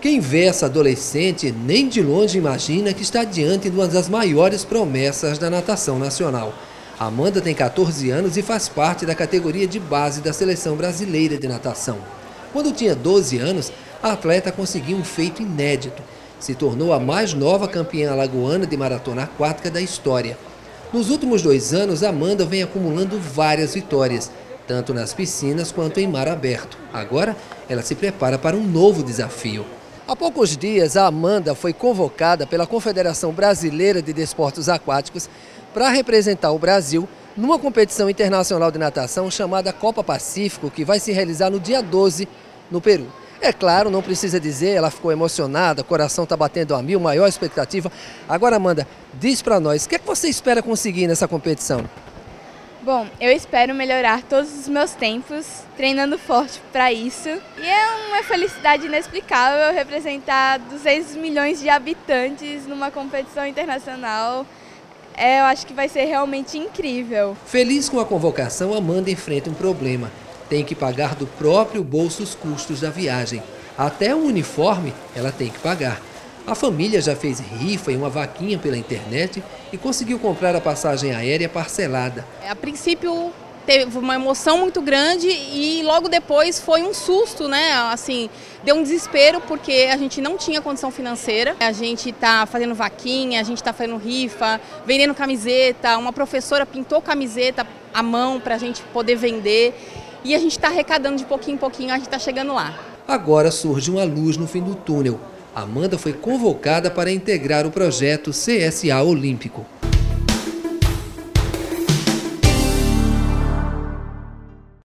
Quem vê essa adolescente nem de longe imagina que está diante de uma das maiores promessas da natação nacional. Amanda tem 14 anos e faz parte da categoria de base da Seleção Brasileira de Natação. Quando tinha 12 anos, a atleta conseguiu um feito inédito. Se tornou a mais nova campeã alagoana de maratona aquática da história. Nos últimos 2 anos, Amanda vem acumulando várias vitórias, tanto nas piscinas quanto em mar aberto. Agora, ela se prepara para um novo desafio. Há poucos dias, a Amanda foi convocada pela Confederação Brasileira de Desportos Aquáticos para representar o Brasil numa competição internacional de natação chamada Copa Pacífico, que vai se realizar no dia 12, no Peru. É claro, não precisa dizer, ela ficou emocionada, o coração está batendo a mil, maior expectativa. Agora, Amanda, diz para nós, o que é que você espera conseguir nessa competição? Bom, eu espero melhorar todos os meus tempos, treinando forte para isso. E é uma felicidade inexplicável representar 200 milhões de habitantes numa competição internacional. Eu acho que vai ser realmente incrível. Feliz com a convocação, Amanda enfrenta um problema. Tem que pagar do próprio bolso os custos da viagem. Até o uniforme ela tem que pagar. A família já fez rifa e uma vaquinha pela internet e conseguiu comprar a passagem aérea parcelada. A princípio teve uma emoção muito grande e logo depois foi um susto, né? Assim, deu um desespero porque a gente não tinha condição financeira. A gente está fazendo vaquinha, a gente está fazendo rifa, vendendo camiseta. Uma professora pintou camiseta à mão para a gente poder vender e a gente está arrecadando de pouquinho em pouquinho, a gente está chegando lá. Agora surge uma luz no fim do túnel. Amanda foi convocada para integrar o projeto CSA Olímpico.